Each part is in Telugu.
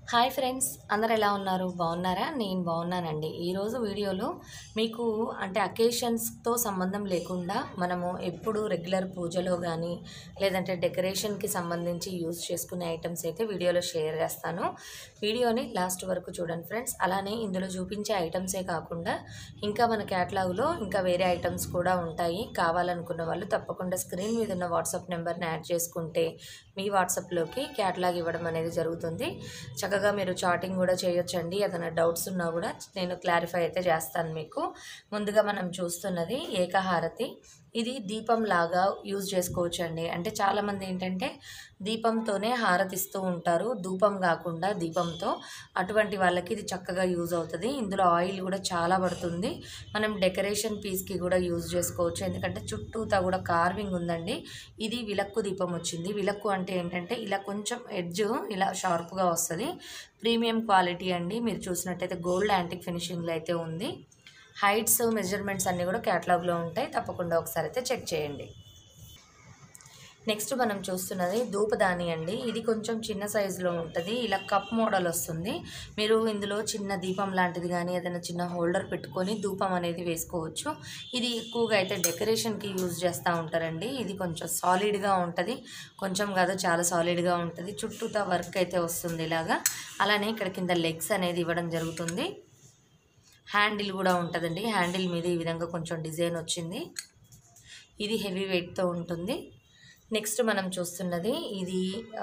హాయ్ ఫ్రెండ్స్, అందరు ఎలా ఉన్నారు? బాగున్నారా? నేను బాగున్నానండి. ఈరోజు వీడియోలో మీకు అంటే అకేషన్స్తో సంబంధం లేకుండా మనము ఎప్పుడు రెగ్యులర్ పూజలో కానీ లేదంటే డెకరేషన్కి సంబంధించి యూజ్ చేసుకునే ఐటమ్స్ అయితే వీడియోలో షేర్ చేస్తాను. వీడియోని లాస్ట్ వరకు చూడండి ఫ్రెండ్స్. అలానే ఇందులో చూపించే ఐటమ్సే కాకుండా ఇంకా మన క్యాటలాగ్లో ఇంకా వేరే ఐటమ్స్ కూడా ఉంటాయి. కావాలనుకున్న వాళ్ళు తప్పకుండా స్క్రీన్ మీద ఉన్న వాట్సాప్ నెంబర్ని యాడ్ చేసుకుంటే మీ వాట్సాప్లోకి క్యాటలాగ్ ఇవ్వడం అనేది జరుగుతుంది. చక్కగా మీరు చాటింగ్ కూడా చేయొచ్చండి. ఏదైనా డౌట్స్ ఉన్నా కూడా నేను క్లారిఫై అయితే చేస్తాను మీకు. ముందుగా మనం చూస్తున్నది ఏకహారతి. ఇది దీపం లాగా యూజ్ చేసుకోవచ్చు అండి. అంటే చాలామంది ఏంటంటే దీపంతోనే హారతిస్తూ ఉంటారు, ధూపం కాకుండా దీపంతో. అటువంటి వాళ్ళకి ఇది చక్కగా యూజ్ అవుతుంది. ఇందులో ఆయిల్ కూడా చాలా పడుతుంది. మనం డెకరేషన్ పీస్కి కూడా యూజ్ చేసుకోవచ్చు, ఎందుకంటే చుట్టూతా కూడా కార్వింగ్ ఉందండి. ఇది విలక్కు దీపం వచ్చింది. విలక్కు అంటే ఏంటంటే ఇలా కొంచెం ఎడ్జ్ ఇలా షార్ప్గా వస్తుంది. ప్రీమియం క్వాలిటీ అండి. మీరు చూసినట్టయితే గోల్డ్ యాంటిక్ ఫినిషింగ్లో అయితే ఉంది. హైట్స్ మెజర్మెంట్స్ అన్నీ కూడా క్యాటలాగ్లో ఉంటాయి. తప్పకుండా ఒకసారి అయితే చెక్ చేయండి. నెక్స్ట్ మనం చూస్తున్నది ధూపదాని అండి. ఇది కొంచెం చిన్న సైజులో ఉంటుంది. ఇలా కప్ మోడల్ వస్తుంది. మీరు ఇందులో చిన్న దీపం లాంటిది కానీ ఏదైనా చిన్న హోల్డర్ పెట్టుకొని ధూపం అనేది వేసుకోవచ్చు. ఇది ఎక్కువగా అయితే డెకరేషన్కి యూజ్ చేస్తూ ఉంటారండి. ఇది కొంచెం సాలిడ్గా ఉంటుంది. కొంచెం కాదు, చాలా సాలిడ్గా ఉంటుంది. చుట్టూతా వర్క్ అయితే వస్తుంది ఇలాగా. అలానే ఇక్కడ కింద లెగ్స్ అనేది ఇవ్వడం జరుగుతుంది. హ్యాండిల్ కూడా ఉంటుందండి. హ్యాండిల్ మీద ఈ విధంగా కొంచెం డిజైన్ వచ్చింది. ఇది హెవీ వెయిట్తో ఉంటుంది. నెక్స్ట్ మనం చూస్తున్నది ఇది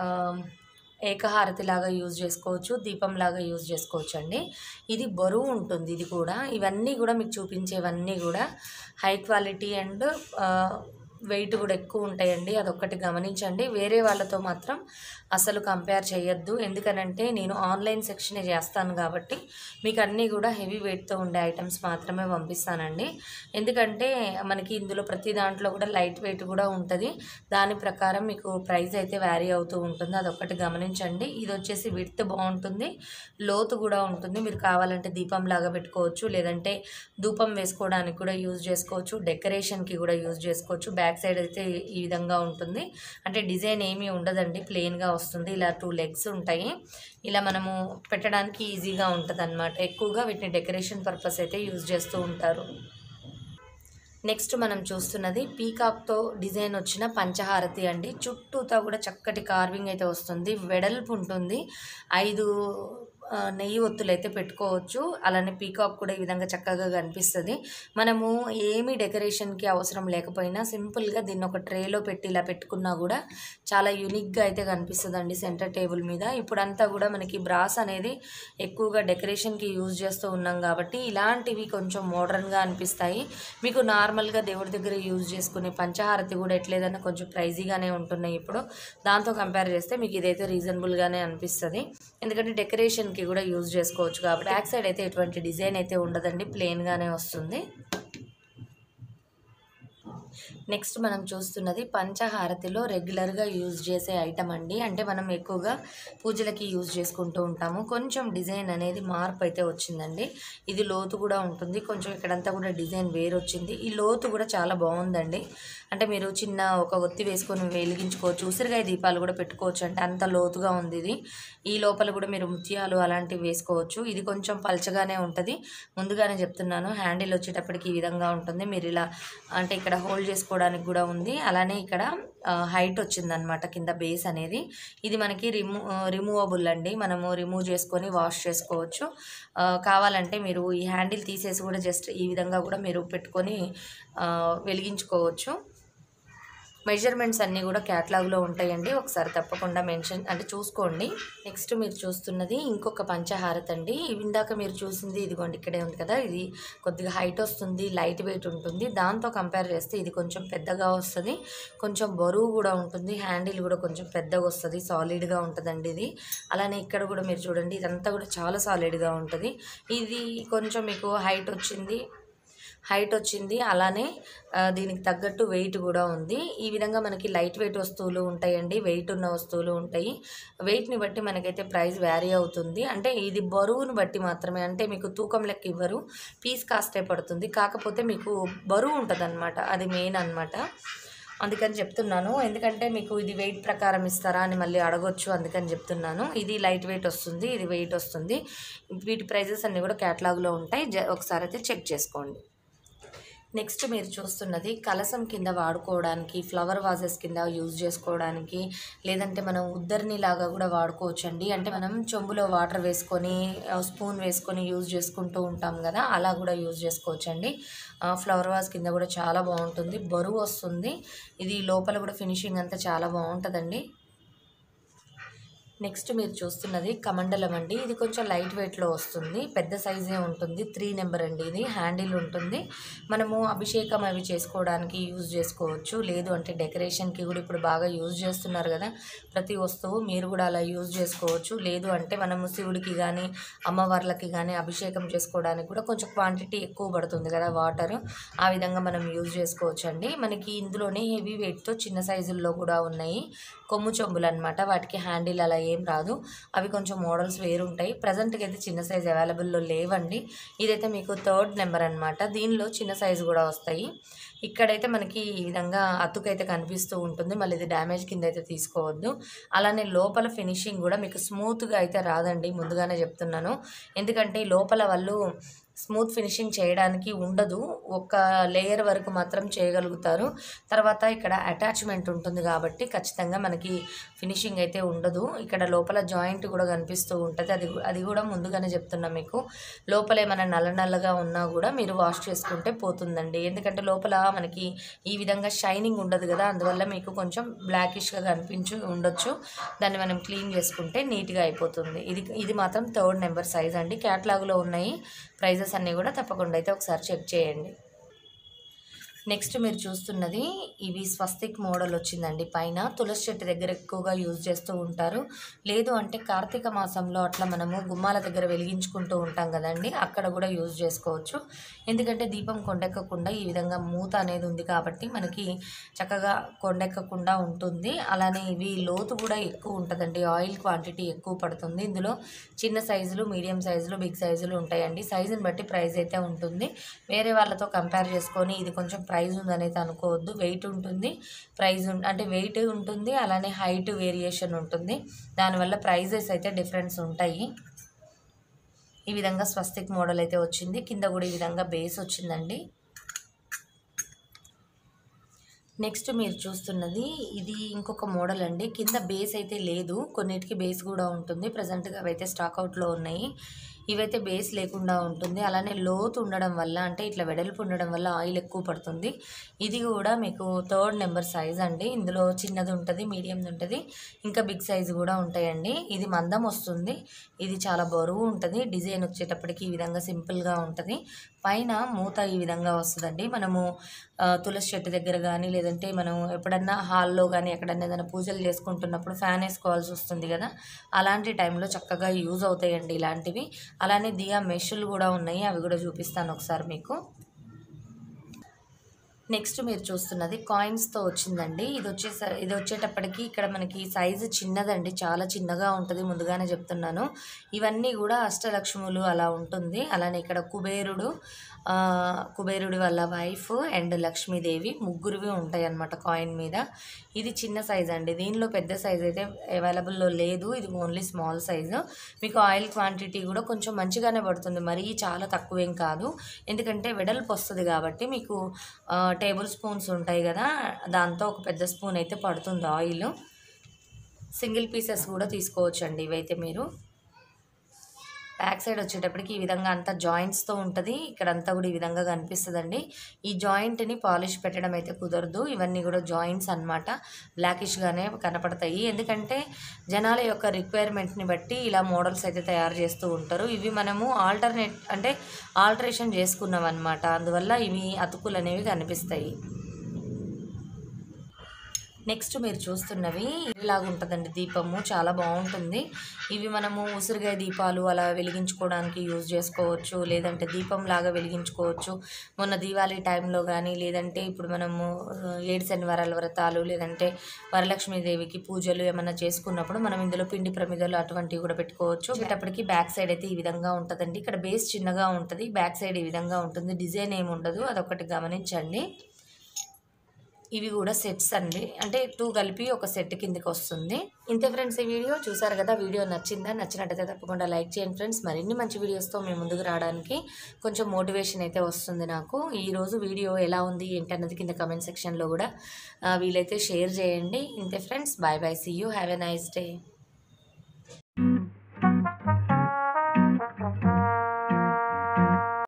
ఏకహారతి లాగా యూజ్ చేసుకోవచ్చు, దీపం లాగా యూజ్ చేసుకోవచ్చు అండి. ఇది బరువు ఉంటుంది. ఇది కూడా ఇవన్నీ కూడా మీకు చూపించేవన్నీ కూడా హై క్వాలిటీ అండ్ వెయిట్ కూడా ఎక్కువ ఉంటాయండి. అదొక్కటి గమనించండి. వేరే వాళ్ళతో మాత్రం అసలు కంపేర్ చేయొద్దు. ఎందుకనంటే నేను ఆన్లైన్ సెక్షనే చేస్తాను కాబట్టి మీకు అన్నీ కూడా హెవీ వెయిట్తో ఉండే ఐటమ్స్ మాత్రమే పంపిస్తానండి. ఎందుకంటే మనకి ఇందులో ప్రతి దాంట్లో కూడా లైట్ వెయిట్ కూడా ఉంటుంది. దాని ప్రకారం మీకు ప్రైస్ అయితే వ్యారీ అవుతూ ఉంటుంది. అదొక్కటి గమనించండి. ఇది వచ్చేసి విడ్త్ బాగుంటుంది, లోతు కూడా ఉంటుంది. మీరు కావాలంటే దీపం లాగా పెట్టుకోవచ్చు, లేదంటే ధూపం వేసుకోవడానికి కూడా యూజ్ చేసుకోవచ్చు, డెకరేషన్కి కూడా యూజ్ చేసుకోవచ్చు. బ్యాక్ సైడ్ అయితే ఈ విధంగా ఉంటుంది. అంటే డిజైన్ ఏమీ ఉండదండి, ప్లెయిన్గా వస్తుంది. ఇలా 2 లెగ్స్ ఉంటాయి. ఇలా మనము పెట్టడానికి ఈజీగా ఉంటుంది అన్నమాట. ఎక్కువగా వీటిని డెకరేషన్ పర్పస్ అయితే యూజ్ చేస్తూ ఉంటారు. నెక్స్ట్ మనం చూస్తున్నది పీకాక్తో డిజైన్ వచ్చిన పంచహారతి అండి. చుట్టూతో కూడా చక్కటి కార్వింగ్ అయితే వస్తుంది. వెడల్పు ఉంటుంది. 5 నెయ్యి ఒత్తులు అయితే పెట్టుకోవచ్చు. అలానే పీకాక్ కూడా ఈ విధంగా చక్కగా కనిపిస్తుంది. మనము ఏమీ డెకరేషన్కి అవసరం లేకపోయినా సింపుల్గా దీన్ని ఒక ట్రేలో పెట్టి ఇలా పెట్టుకున్నా కూడా చాలా యూనిక్గా అయితే కనిపిస్తుంది అండి సెంటర్ టేబుల్ మీద. ఇప్పుడంతా కూడా మనకి బ్రాస్ అనేది ఎక్కువగా డెకరేషన్కి యూజ్ చేస్తూ ఉన్నాం కాబట్టి ఇలాంటివి కొంచెం మోడర్న్గా అనిపిస్తాయి. మీకు నార్మల్గా దేవుడి దగ్గర యూజ్ చేసుకునే పంచహారతి కూడా ఎట్లేదన్నా కొంచెం ప్రైజీగానే ఉంటున్నాయి ఇప్పుడు. దాంతో కంపేర్ చేస్తే మీకు ఇదైతే రీజనబుల్గానే అనిపిస్తుంది. ఎందుకంటే డెకరేషన్కి కూడా యూజ్ చేసుకోవచ్చు కాబట్టి. బ్యాక్ సైడ్ అయితే ఎటువంటి డిజైన్ అయితే ఉండదండి, ప్లెయిన్గానే వస్తుంది. నెక్స్ట్ మనం చూస్తున్నది పంచహారతిలో రెగ్యులర్గా యూజ్ చేసే ఐటమ్ అండి. అంటే మనం ఎక్కువగా పూజలకి యూజ్ చేసుకుంటూ ఉంటాము. కొంచెం డిజైన్ అనేది మార్పు అయితే వచ్చిందండి. ఇది లోతు కూడా ఉంటుంది. కొంచెం ఇక్కడంతా కూడా డిజైన్ వేరు వచ్చింది. ఈ లోతు కూడా చాలా బాగుందండి. అంటే మీరు చిన్న ఒక ఒత్తి వేసుకొని వెలిగించుకోవచ్చు, ఉసిరికాయ దీపాలు కూడా పెట్టుకోవచ్చు. అంటే అంత లోతుగా ఉంది ఇది. ఈ లోపల కూడా మీరు ముత్యాలు అలాంటివి వేసుకోవచ్చు. ఇది కొంచెం పల్చగానే ఉంటుంది. ముందుగానే చెప్తున్నాను, హ్యాండిల్ వచ్చేటప్పటికి ఈ విధంగా ఉంటుంది. మీరు ఇలా అంటే ఇక్కడ హోల్డ్ చేసుకోవడానికి కూడా ఉంది. అలానే ఇక్కడ హైట్ వచ్చిందనమాట కింద బేస్ అనేది. ఇది మనకి రిమూవబుల్ అండి. మనము రిమూవ్ చేసుకొని వాష్ చేసుకోవచ్చు. కావాలంటే మీరు ఈ హ్యాండిల్ తీసేసి కూడా జస్ట్ ఈ విధంగా కూడా మీరు పెట్టుకొని వెలిగించుకోవచ్చు. మెజర్మెంట్స్ అన్నీ కూడా క్యాటలాగ్లో ఉంటాయండి. ఒకసారి తప్పకుండా మెన్షన్ అంటే చూసుకోండి. నెక్స్ట్ మీరు చూస్తున్నది ఇంకొక పంచహారతి అండి. ఇందాక మీరు చూసింది ఇదిగోండి ఇక్కడే ఉంది కదా, ఇది కొద్దిగా హైట్ వస్తుంది, లైట్ వెయిట్ ఉంటుంది. దాంతో కంపేర్ చేస్తే ఇది కొంచెం పెద్దగా వస్తుంది, కొంచెం బరువు కూడా ఉంటుంది. హ్యాండిల్ కూడా కొంచెం పెద్దగా వస్తుంది, సాలిడ్గా ఉంటుందండి ఇది. అలానే ఇక్కడ కూడా మీరు చూడండి, ఇదంతా కూడా చాలా సాలిడ్గా ఉంటుంది. ఇది కొంచెం మీకు హైట్ వచ్చింది. అలానే దీనికి తగ్గట్టు వెయిట్ కూడా ఉంది. ఈ విధంగా మనకి లైట్ వెయిట్ వస్తువులు ఉంటాయండి, వెయిట్ ఉన్న వస్తువులు ఉంటాయి. వెయిట్ని బట్టి మనకైతే ప్రైస్ వ్యారీ అవుతుంది. అంటే ఇది బరువును బట్టి మాత్రమే. అంటే మీకు తూకం లెక్క ఇవ్వరు, పీస్ కాస్టే పడుతుంది. కాకపోతే మీకు బరువు ఉంటుంది అనమాట, అది మెయిన్ అనమాట. అందుకని చెప్తున్నాను. ఎందుకంటే మీకు ఇది వెయిట్ ప్రకారం ఇస్తారా అని మళ్ళీ అడగొచ్చు, అందుకని చెప్తున్నాను. ఇది లైట్ వెయిట్ వస్తుంది, ఇది వెయిట్ వస్తుంది. వీటి ప్రైజెస్ అన్నీ కూడా క్యాటలాగ్లో ఉంటాయి, ఒకసారి అయితే చెక్ చేసుకోండి. నెక్స్ట్ మీరు చూస్తున్నది కలసం కింద వాడుకోవడానికి, ఫ్లవర్ వాజెస్ కింద యూజ్ చేసుకోవడానికి, లేదంటే మనం ఉద్దరిని లాగా కూడా వాడుకోవచ్చు అండి. అంటే మనం చెంబులో వాటర్ వేసుకొని స్పూన్ వేసుకొని యూజ్ చేసుకుంటూ ఉంటాం కదా, అలా కూడా యూజ్ చేసుకోవచ్చు అండి. ఫ్లవర్ వాజ్ కింద కూడా చాలా బాగుంటుంది, బరువు వస్తుంది. ఇది లోపల కూడా ఫినిషింగ్ అంతా చాలా బాగుంటుందండి. నెక్స్ట్ మీరు చూస్తున్నది కమండలం అండి. ఇది కొంచెం లైట్ వెయిట్లో వస్తుంది, పెద్ద సైజే ఉంటుంది, 3 నెంబర్ అండి. ఇది హ్యాండిల్ ఉంటుంది. మనము అభిషేకం అవి చేసుకోవడానికి యూజ్ చేసుకోవచ్చు, లేదు అంటే డెకరేషన్కి కూడా ఇప్పుడు బాగా యూజ్ చేస్తున్నారు కదా ప్రతి వస్తువు, మీరు కూడా అలా యూజ్ చేసుకోవచ్చు. లేదు అంటే మనము శివుడికి కానీ అమ్మవార్లకి కానీ అభిషేకం చేసుకోవడానికి కూడా కొంచెం క్వాంటిటీ ఎక్కువ పడుతుంది కదా వాటర్, ఆ విధంగా మనం యూజ్ చేసుకోవచ్చు అండి. మనకి ఇందులోనే హెవీ వెయిట్తో చిన్న సైజుల్లో కూడా ఉన్నాయి, కొమ్ము చెంబులు అనమాట. వాటికి హ్యాండిల్ అలా ఏం రాదు, అవి కొంచెం మోడల్స్ వేరుంటాయి. ప్రజెంట్కి అయితే చిన్న సైజు అవైలబుల్లో లేవండి. ఇదైతే మీకు 3rd నెంబర్ అనమాట. దీనిలో చిన్న సైజు కూడా వస్తాయి. ఇక్కడైతే మనకి ఈ విధంగా అతుకైతే కనిపిస్తూ ఉంటుంది, మళ్ళీ ఇది డ్యామేజ్ కింద అయితే తీసుకోవద్దు. అలానే లోపల ఫినిషింగ్ కూడా మీకు స్మూత్గా అయితే రాదండి, ముందుగానే చెప్తున్నాను. ఎందుకంటే లోపల వాళ్ళు స్మూత్ ఫినిషింగ్ చేయడానికి ఉండదు, ఒక లేయర్ వరకు మాత్రం చేయగలుగుతారు. తర్వాత ఇక్కడ అటాచ్మెంట్ ఉంటుంది కాబట్టి ఖచ్చితంగా మనకి ఫినిషింగ్ అయితే ఉండదు. ఇక్కడ లోపల జాయింట్ కూడా కనిపిస్తూ ఉంటుంది, అది కూడా ముందుగానే చెప్తున్నాం మీకు. లోపల ఏమైనా నల్లగా ఉన్నా కూడా మీరు వాష్ చేసుకుంటే పోతుందండి. ఎందుకంటే లోపల మనకి ఈ విధంగా షైనింగ్ ఉండదు కదా, అందువల్ల మీకు కొంచెం బ్లాకిష్గా కనిపించి ఉండొచ్చు. దాన్ని మనం క్లీన్ చేసుకుంటే నీట్గా అయిపోతుంది. ఇది మాత్రం 3rd నెంబర్ సైజ్ అండి. క్యాటలాగ్లో ఉన్నాయి ప్రైజెస్ అన్నీ కూడా తప్పకుండా అయితే ఒకసారి చెక్ చేయండి. నెక్స్ట్ మీరు చూస్తున్నది ఇవి స్వస్తిక్ మోడల్ వచ్చిందండి. పైన తులసి చెట్టు దగ్గర ఎక్కువగా యూజ్ చేస్తూ ఉంటారు, లేదు అంటే కార్తీక మాసంలో అట్లా మనము గుమ్మాల దగ్గర వెలిగించుకుంటూ ఉంటాం కదండి, అక్కడ కూడా యూజ్ చేసుకోవచ్చు. ఎందుకంటే దీపం కొండెక్కకుండా ఈ విధంగా మూత అనేది ఉంది కాబట్టి మనకి చక్కగా కొండెక్కకుండా ఉంటుంది. అలానే ఇవి లోతు కూడా ఎక్కువ ఉంటుందండి, ఆయిల్ క్వాంటిటీ ఎక్కువ పడుతుంది. ఇందులో చిన్న సైజులు, మీడియం సైజులు, బిగ్ సైజులు ఉంటాయండి. సైజుని బట్టి ప్రైస్ అయితే ఉంటుంది. వేరే వాళ్ళతో కంపేర్ చేసుకొని ఇది కొంచెం ప్రైజ్ ఉందనైతే అనుకోవద్దు, వెయిట్ ఉంటుంది, అంటే వెయిట్ ఉంటుంది, అలానే హైట్ వేరియేషన్ ఉంటుంది, దానివల్ల ప్రైజెస్ అయితే డిఫరెన్స్ ఉంటాయి. ఈ విధంగా స్వస్తిక్ మోడల్ అయితే వచ్చింది, కింద కూడా ఈ విధంగా బేస్ వచ్చిందండి. నెక్స్ట్ మీరు చూస్తున్నది ఇది ఇంకొక మోడల్ అండి. కింద బేస్ అయితే లేదు, కొన్నిటికి బేస్ కూడా ఉంటుంది. ప్రజెంట్గా అవైతే స్టాక్ అవుట్లో ఉన్నాయి. ఇవైతే బేస్ లేకుండా ఉంటుంది. అలానే లోతు ఉండడం వల్ల, అంటే ఇట్లా వెడల్పు ఉండడం వల్ల ఆయిల్ ఎక్కువ పడుతుంది. ఇది కూడా మీకు 3rd నెంబర్ సైజ్ అండి. ఇందులో చిన్నది ఉంటుంది, మీడియంది ఉంటుంది, ఇంకా బిగ్ సైజు కూడా ఉంటాయండి. ఇది మందం వస్తుంది, ఇది చాలా బరువు ఉంటుంది. డిజైన్ వచ్చేటప్పటికి ఈ విధంగా సింపుల్గా ఉంటుంది. పైన మూత ఈ విధంగా వస్తుందండి. మనము తులసి చెట్టు దగ్గర కానీ, లేదంటే మనం ఎప్పుడన్నా హాల్లో కానీ ఎక్కడన్నా ఏదైనా పూజలు చేసుకుంటున్నప్పుడు ఫ్యాన్ వేసుకోవాల్సి వస్తుంది కదా, అలాంటి టైంలో చక్కగా యూజ్ అవుతాయండి ఇలాంటివి. అలానే దియా మెషులు కూడా ఉన్నాయి, అవి కూడా చూపిస్తాను ఒకసారి మీకు. నెక్స్ట్ మీరు చూస్తున్నది కాయిన్స్తో వచ్చిందండి. ఇది వచ్చేటప్పటికి ఇక్కడ మనకి సైజు చిన్నదండి, చాలా చిన్నగా ఉంటుంది, ముందుగానే చెప్తున్నాను. ఇవన్నీ కూడా అష్టలక్ష్ములు అలా ఉంటుంది. అలానే ఇక్కడ కుబేరుడి వాళ్ళ వైఫ్ అండ్ లక్ష్మీదేవి ముగ్గురువి ఉంటాయి అన్నమాట కాయిన్ మీద. ఇది చిన్న సైజ్ అండి, దీనిలో పెద్ద సైజ్ అయితే అవైలబుల్లో లేదు, ఇది ఓన్లీ స్మాల్ సైజు. మీకు ఆయిల్ క్వాంటిటీ కూడా కొంచెం మంచిగానే పడుతుంది, మరీ చాలా తక్కువేం కాదు. ఎందుకంటే వెడల్పు వస్తుంది కాబట్టి మీకు టేబుల్ స్పూన్స్ ఉంటాయి కదా, దాంతో ఒక పెద్ద స్పూన్ అయితే పడుతుంది ఆయిల్. సింగిల్ పీసెస్ కూడా తీసుకోవచ్చండి ఇవైతే మీరు. బ్యాక్ సైడ్ వచ్చేటప్పటికి ఈ విధంగా అంతా జాయింట్స్తో ఉంటుంది, ఇక్కడంతా కూడా ఈ విధంగా కనిపిస్తుందండి. ఈ జాయింట్ని పాలిష్ పెట్టడం అయితే కుదరదు, ఇవన్నీ కూడా జాయింట్స్ అన్నమాట, బ్లాకిష్గానే కనపడతాయి. ఎందుకంటే జనాల యొక్క రిక్వైర్మెంట్ని బట్టి ఇలా మోడల్స్ అయితే తయారు చేస్తూ ఉంటారు. ఇవి మనము ఆల్టరేషన్ చేసుకున్నాం అన్నమాట, అందువల్ల ఇవి అతుకులు అనేవి కనిపిస్తాయి. నెక్స్ట్ మీరు చూస్తున్నవి ఇలాగ ఉంటుందండి దీపము, చాలా బాగుంటుంది. ఇవి మనము ఉసిరికాయ దీపాలు అలా వెలిగించుకోవడానికి యూజ్ చేసుకోవచ్చు, లేదంటే దీపం లాగా వెలిగించుకోవచ్చు. మొన్న దీవాళీ టైంలో కానీ, లేదంటే ఇప్పుడు మనము 7 శనివారాల వ్రతాలు, లేదంటే వరలక్ష్మీదేవికి పూజలు ఏమైనా చేసుకున్నప్పుడు మనం ఇందులో పిండి ప్రమిదలు అటువంటివి కూడా పెట్టుకోవచ్చు. వచ్చేటప్పటికి బ్యాక్ సైడ్ అయితే ఈ విధంగా ఉంటుందండి. ఇక్కడ బేస్ చిన్నగా ఉంటుంది, బ్యాక్ సైడ్ ఈ విధంగా ఉంటుంది, డిజైన్ ఏమి ఉండదు, అదొకటి గమనించండి. ఇవి కూడా సెట్స్ అండి, అంటే 2 కలిపి ఒక సెట్ కిందకి వస్తుంది. ఇంతే ఫ్రెండ్స్, ఈ వీడియో చూసారు కదా. వీడియో నచ్చిందా? నచ్చినట్టయితే తప్పకుండా లైక్ చేయండి ఫ్రెండ్స్. మరిన్ని మంచి వీడియోస్తో మేము ముందుకు రావడానికి కొంచెం మోటివేషన్ అయితే వస్తుంది నాకు. ఈరోజు వీడియో ఎలా ఉంది ఏంటన్నది కింద కమెంట్ సెక్షన్లో కూడా వీలైతే షేర్ చేయండి. ఇంతే friends, bye bye, see you, have a nice day.